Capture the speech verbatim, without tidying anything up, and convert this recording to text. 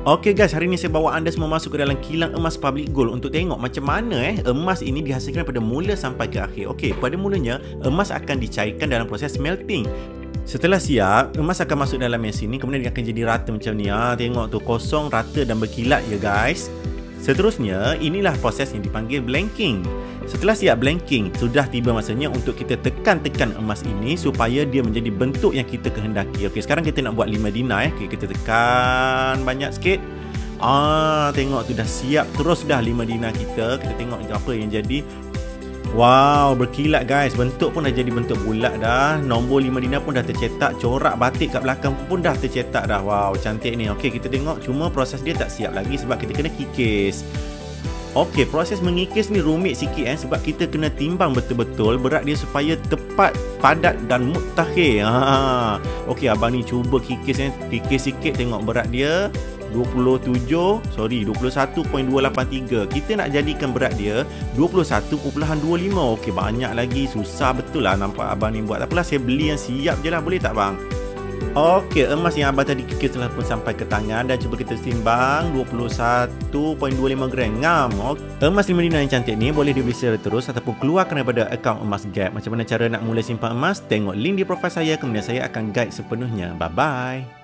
Okey guys, hari ni saya bawa anda semua masuk ke dalam kilang emas Public Gold untuk tengok macam mana eh emas ini dihasilkan pada mula sampai ke akhir. Okey, pada mulanya emas akan dicairkan dalam proses smelting. Setelah siap, emas akan masuk dalam mesin ni, kemudian dia akan jadi rata macam ni. Ah, tengok tu, kosong, rata dan berkilat ya guys. Seterusnya, inilah proses yang dipanggil blanking. Setelah siap blanking, sudah tiba masanya untuk kita tekan-tekan emas ini supaya dia menjadi bentuk yang kita kehendaki. Okey, sekarang kita nak buat lima dinar eh. Okey, kita tekan banyak sikit. Ah, tengok tu dah siap terus dah lima dinar kita. Kita tengok apa yang jadi. Wow, berkilat guys. Bentuk pun dah jadi bentuk bulat dah. Nombor lima dinar pun dah tercetak. Corak batik kat belakang pun dah tercetak dah. Wow, cantik ni. Okey, kita tengok. Cuma proses dia tak siap lagi sebab kita kena kikis. Okey, proses mengikis ni rumit sikit eh sebab kita kena timbang betul-betul berat dia supaya tepat, padat dan mutakhir. Ha. Okey, abang ni cuba kikis eh. Kikis sikit, tengok berat dia dua puluh tujuh, sorry dua puluh satu perpuluhan dua lapan tiga. Kita nak jadikan berat dia dua puluh satu perpuluhan dua lima. Okey, banyak lagi, susah betul lah nampak abang ni buat. Tak apalah, saya beli yang siap je lah, boleh tak bang? Okey, emas yang abang tadi kikis telah pun sampai ke tangan dan cuba kita timbang dua puluh satu perpuluhan dua lima gram. Ngam. Okay. Emas lima dinar yang cantik ni boleh dibeli secara terus ataupun keluarkan daripada akaun Emas Gap. Macam mana cara nak mula simpan emas? Tengok link di profil saya, kemudian saya akan guide sepenuhnya. Bye bye.